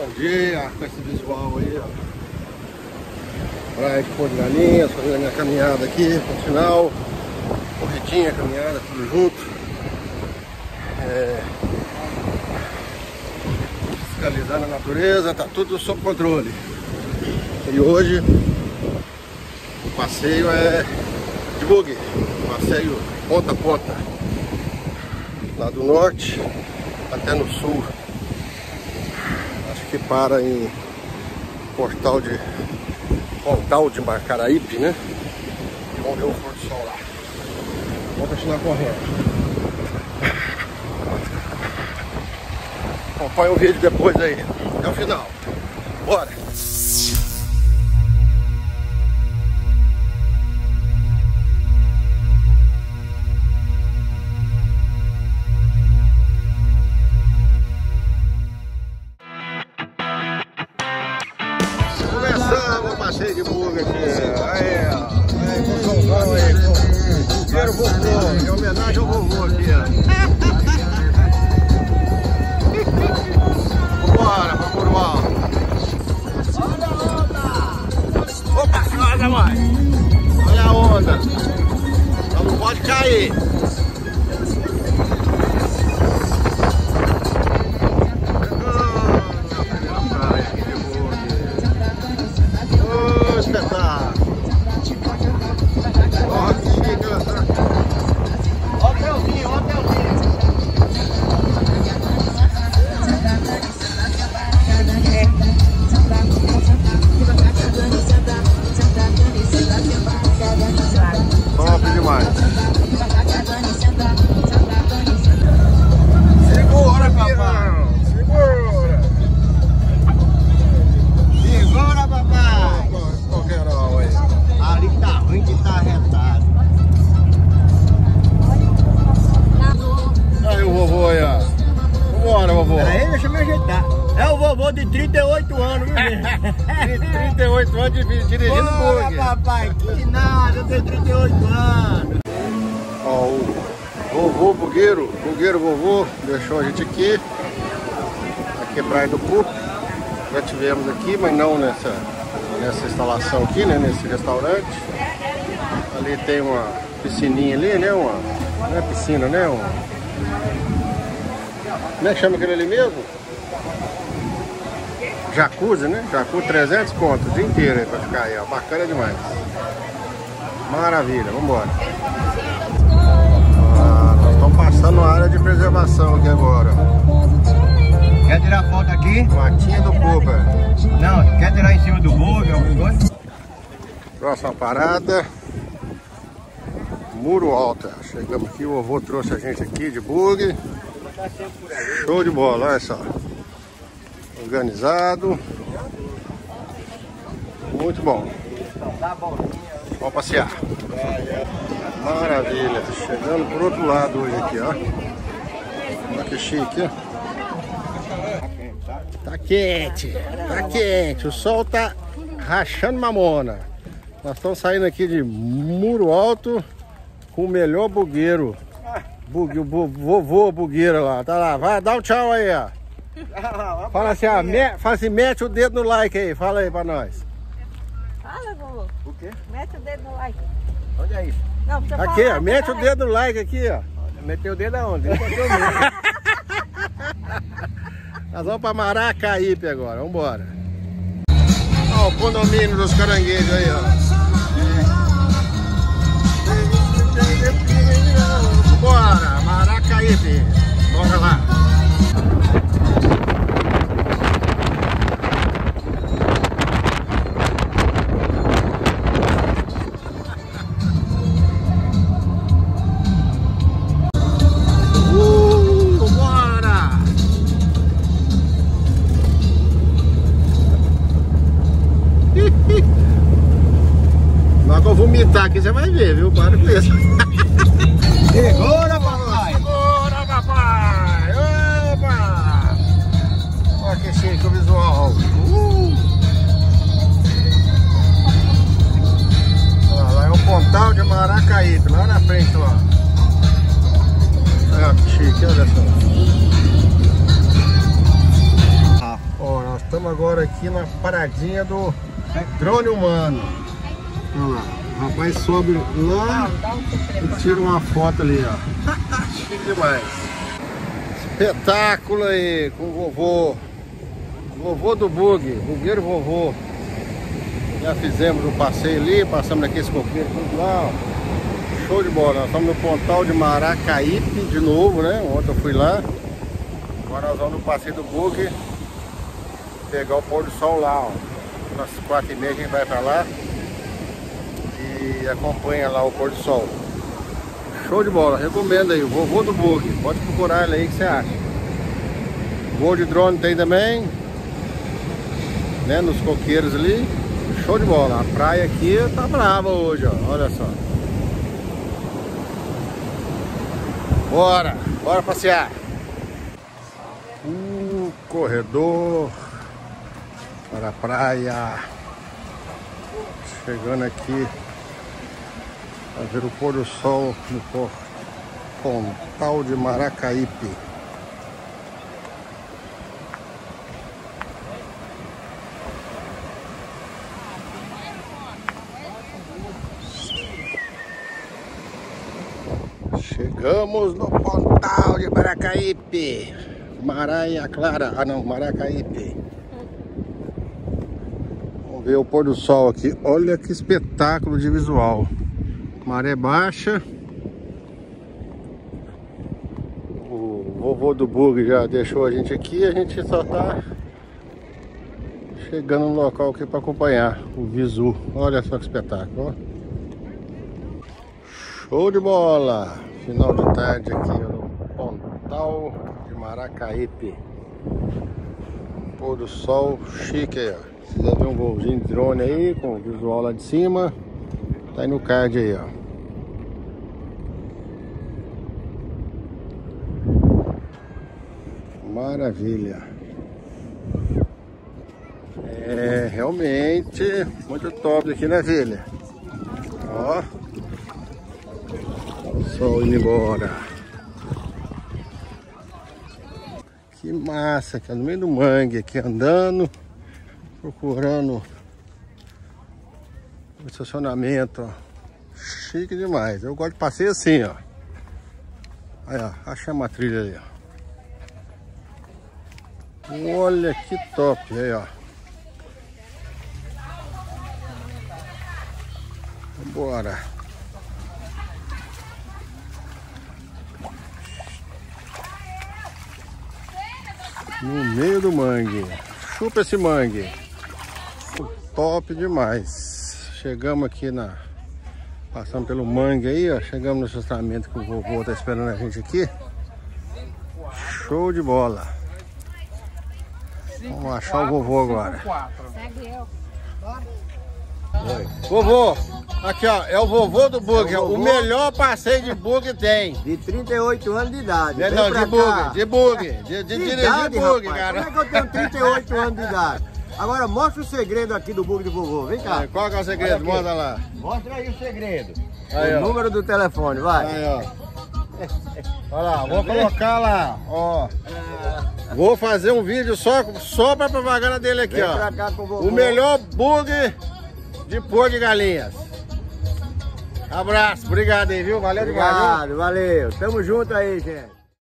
Bom dia, com esse visual aí, ó. Praia de Porto de Galinhas, fazendo a minha caminhada aqui no final. Corridinha, caminhada, tudo junto. Fiscalizando a natureza, tá tudo sob controle. E hoje o passeio é de buggy, passeio ponta a ponta, lá do norte até no sul. Acho que para em Pontal de Macaraípe, né? Vamos ver o pôr do sol lá. Vamos continuar correndo. Acompanha o vídeo depois aí, até o final. Bora! Começamos o passeio de buggy aqui. Aí, com o solzão aí, com o primeiro vovô, em homenagem ao vovô aqui, ó. Bora pra Murual. Olha a onda! Opa, olha mais! Olha a onda! Ela não pode cair! De 38 anos, viu, de 38 anos dirigindo buggy. Papai, que nada, eu tenho 38 anos. Ó, o vovô bugueiro vovô, deixou a gente aqui. Aqui é Praia do Pupo. Já tivemos aqui, mas não nessa instalação aqui, né? Nesse restaurante. Ali tem uma piscininha ali, né? Não é piscina, né? Como é que chama aquele ali mesmo? Jacuzzi, né? Jacuzzi 300 conto o dia inteiro aí pra ficar aí, ó. Bacana demais. Maravilha, vambora. Nós estamos passando a área de preservação aqui agora. Quer tirar foto aqui? Matinha do Cooper. Não, quer tirar em cima do buggy, alguma coisa? Próxima parada, Muro Alto. Chegamos aqui, o vovô trouxe a gente aqui de buggy. Show de bola, olha só. Organizado. Muito bom. Vamos passear. Maravilha. Chegando por outro lado hoje aqui, ó. Olha que chique, ó. Tá quente. Tá quente. O sol tá rachando mamona. Nós estamos saindo aqui de Muro Alto com o melhor bugueiro. O vovô bugueiro lá. Tá lá. Vai, dá um tchau aí, ó. Fala assim, fala assim, mete o dedo no like aí, fala aí pra nós. Fala, vovô. O quê? Mete o dedo no like. Onde é isso? Não, precisa Aqui, falar, ó, mete o dedo no like aqui, ó. Meteu o dedo aonde? Nós vamos pra Macaraípe agora, vambora. Ó, o condomínio dos caranguejos aí, ó. Bora, Macaraípe. Bora lá. Logo eu vou vomitar aqui, você vai ver, viu? Para com isso. Segura, papai! Segura, papai! Opa! Olha que chique o visual. Olha lá é o Pontal de Macaraípe, lá na frente, ó. Olha que chique, olha só. Ó, nós estamos Chegamos agora aqui na paradinha do drone humano. Olha lá, o rapaz sobe lá e tira uma foto ali, ó. Chique demais. Espetáculo aí com o vovô. Vovô do bug, bugueiro vovô. Já fizemos um passeio ali, passamos naqueles coqueiros tudo lá, ó. Show de bola. Nós estamos no Pontal de Maracaípe de novo, né? Ontem eu fui lá. Agora nós vamos no passeio do bug pegar o pôr do sol lá, ó. Às 4h30 a gente vai pra lá e acompanha lá o pôr do sol. Show de bola, recomendo aí, o vovô do bug. Pode procurar ele aí, o que você acha? Voo de drone tem também, né? Nos coqueiros ali. Show de bola, a praia aqui tá brava hoje, ó. Olha só. Bora passear. Corredor para a praia. Chegando aqui a ver o pôr do sol no Pontal de Maracaípe. Chegamos no Pontal de Maracaípe. Maraia Clara, Maracaípe. Vamos ver o pôr do sol aqui. Olha que espetáculo de visual. Maré baixa. O vovô do bug já deixou a gente aqui. A gente só tá chegando no local aqui para acompanhar o visu. Olha só que espetáculo, ó. Show de bola! Final de tarde aqui no Pontal de Maracaípe. Pôr do sol chique aí, ó. Se quiser ver um voozinho de drone aí com o visual lá de cima, tá aí no card aí, ó. Maravilha. É realmente muito top aqui, né, filha? Ó. Sol indo embora. Que massa, aqui no meio do mangue, aqui andando, procurando o estacionamento, ó. Chique demais. Eu gosto de passeio assim, ó. Aí, ó, achamos a trilha ali, ó. Olha que top, aí, ó. Bora. No meio do mangue. Chupa esse mangue. Top demais. Chegamos aqui passamos pelo mangue aí, ó. Chegamos no estacionamento que o vovô tá esperando a gente aqui. Show de bola. Vamos achar o vovô agora. Segue eu. Bora. Vovô, aqui ó, é o vovô do bug, o melhor passeio de bug tem. De 38 anos de idade. Não, de bug, de dirigir bug, cara. Como é que eu tenho 38 anos de idade? Agora mostra o segredo aqui do bug do vovô, vem cá. Qual que é o segredo? Mostra lá. Mostra aí o segredo. Aí, o número do telefone, vai. Aí, ó. Olha lá, vou colocar lá, ó. Vou fazer um vídeo só pra propaganda dele aqui, ó. Pra cá com o vovô. O melhor bug de pôr de galinhas. Abraço, obrigado aí, viu? Valeu demais. Obrigado, valeu. Tamo junto aí, gente.